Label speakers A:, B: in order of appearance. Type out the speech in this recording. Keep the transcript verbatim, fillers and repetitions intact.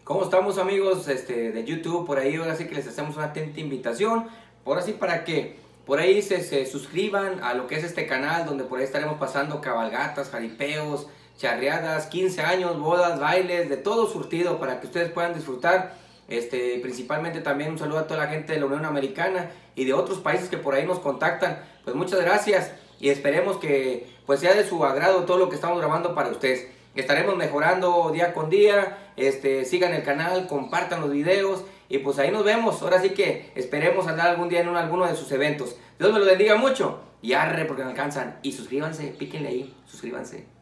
A: ¿Cómo estamos, amigos este, de YouTube? Por ahí ahora sí que les hacemos una atenta invitación, por así para que por ahí se, se suscriban a lo que es este canal, donde por ahí estaremos pasando cabalgatas, jaripeos, charreadas, quince años, bodas, bailes, de todo surtido para que ustedes puedan disfrutar. Este, principalmente también un saludo a toda la gente de la Unión Americana y de otros países que por ahí nos contactan. Pues muchas gracias y esperemos que pues sea de su agrado todo lo que estamos grabando para ustedes. Estaremos mejorando día con día. Este, sigan el canal, compartan los videos y pues ahí nos vemos. Ahora sí que esperemos andar algún día en uno, alguno de sus eventos. Dios me lo bendiga mucho y arre porque me alcanzan. Y suscríbanse, píquenle ahí, suscríbanse.